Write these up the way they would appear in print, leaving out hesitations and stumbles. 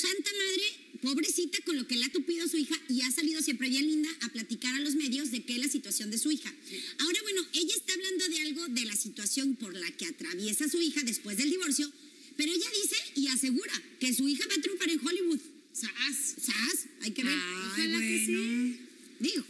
santa madre, pobrecita con lo que le ha tupido su hija, y ha salido siempre bien linda a platicar a los medios de qué es la situación de su hija. Sí. Ahora, bueno, ella está hablando de algo de la situación por la que atraviesa su hija después del divorcio, pero ella dice y asegura que su hija va a triunfar en Hollywood. ¡Sas! Hay que ver. Ojalá que sí. Digo.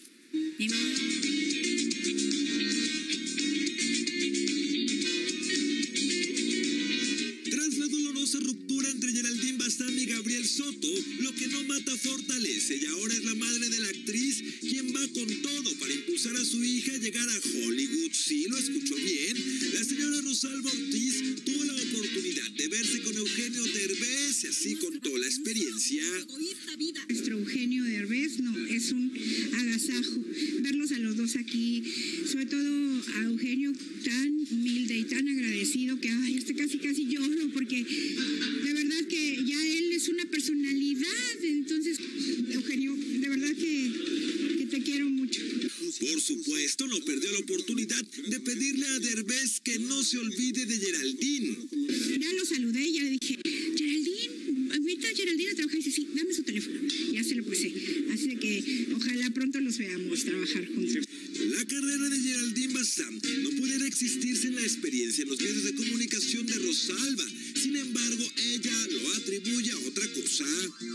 Tras la dolorosa ruptura entre Geraldine Bazán y Gabriel Soto, lo que no mata fortalece, y ahora es la madre de la actriz quien va con todo para impulsar a su hija a llegar a Hollywood. Sí, lo escuchó bien. La señora Rosalba Ortiz tuvo la oportunidad de verse con Eugenio Derbez y así contó la experiencia. Nuestro Eugenio Derbez, no, es un agasajo verlos a los dos aquí, sobre todo a Eugenio tan humilde y tan agradecido que hasta casi lloro, porque de verdad que ya él es una personalidad. Entonces, Eugenio, de verdad que te quiero mucho. Por supuesto, no perdió la oportunidad de pedirle a Derbez que no se olvide de Geraldine. Ya lo saludé y ya le dije, Geraldine, invita a Geraldine a trabajar. Y dice, sí, dame su teléfono. Ya se lo puse. Así de que ojalá pronto los veamos trabajar juntos. La carrera de Geraldine Bazán no pudiera existir sin la experiencia en los medios de comunicación de Rosalba. Sin embargo, ella lo atribuye a otra cosa.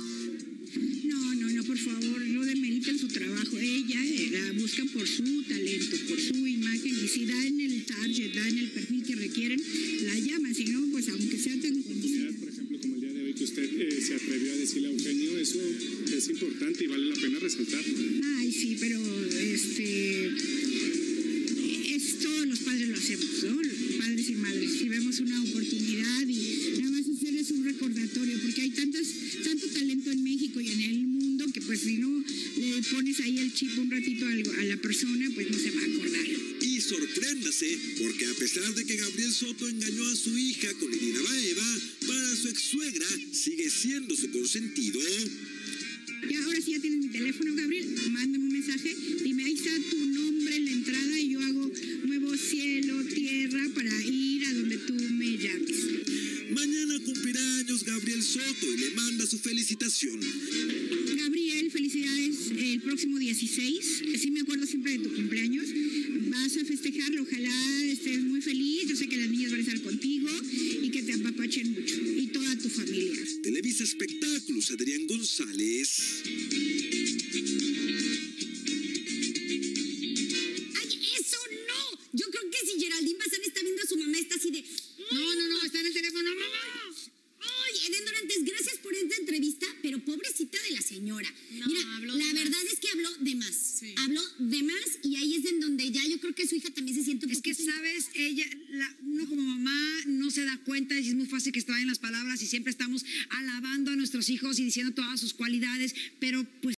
No, por favor, no demeriten su trabajo. Ella la buscan por su talento, por su imagen, y si da en el target, da en el perfil que requieren, la llaman. Si no, pues aunque sea tan conocida. Por ejemplo, como el día de hoy que usted se atrevió a decirle a Eugenio, eso es importante y vale la pena resaltar. Ay, sí, pero todos los padres lo hacemos, ¿no? Padres y madres. Si vemos una oportunidad y nada más hacerles un recordatorio, porque hay tanto talento en México y en el mundo que pues si no le pones ahí el chip un ratito a la persona, pues no se va a acordar. Y sorpréndase, porque a pesar de que Gabriel Soto engañó a su hija con Irina Baeva, para su ex-suegra sigue siendo su consentido. Y ahora sí ya tienes mi teléfono, Gabriel, mándame un mensaje, dime, ahí está tu nombre en la entrada y yo muevo cielo, tierra para ir a donde tú me llames. Mañana cumplirá años Gabriel Soto y le manda su felicitación. Gabriel, felicidades, el próximo 16, sí me acuerdo siempre de tu cumpleaños, vas a festejarlo, ojalá estés muy feliz, yo sé que las niñas van a estar contigo y que te apapachen mucho, y toda tu familia. Televisa Espectáculos, Adrián González. ¡Ay, eso no! Yo creo que si Geraldine Bazán está viendo a su mamá, está así de... No, está en el teléfono, mamá. Ay, Eden Dorantes, gracias por esta entrevista, pero pobrecita de la señora. No, mira, la verdad es que habló de más. Sí. Habló de más y ahí es en donde ya yo creo que su hija también se siente un poquito... Es que, ¿sabes? Ella, uno como mamá no se da cuenta y es muy fácil que estén en las palabras y siempre estamos alabando a nuestros hijos y diciendo todas sus cualidades, pero pues